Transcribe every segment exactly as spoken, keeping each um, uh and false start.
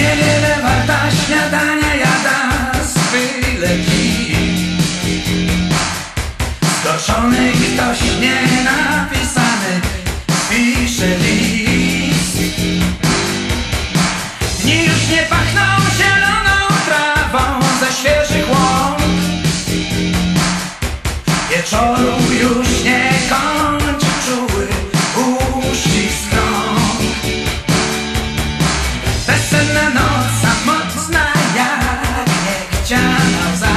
Niewiele warta śniadania jada z byle kim. Zgorszony ktoś nienapisany pisze list. Dni już nie pachną zieloną trawą ze świeżych łąk. Wieczoru już nie kończy czuły uścisk rąk. Bezsenna noc, samotna jak niechciana łza.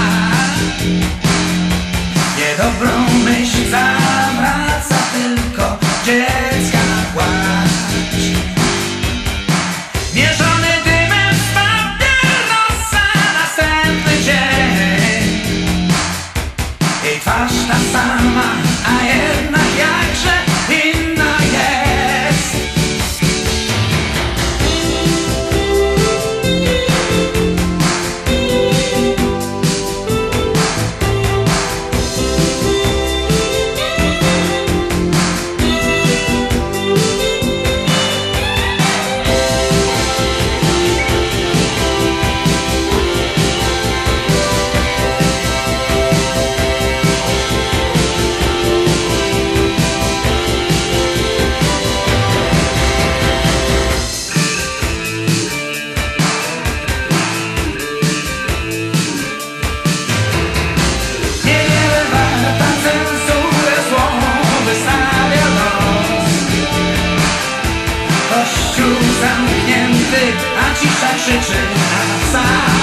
Niedobrą myśl zawraca tylko dziecka płacz. Mierzony dymem z papierosa następny dzień. Jej twarz ta sama, a jednak jakże inna jest. Kościół zamknięty, a cisza krzyczy na cały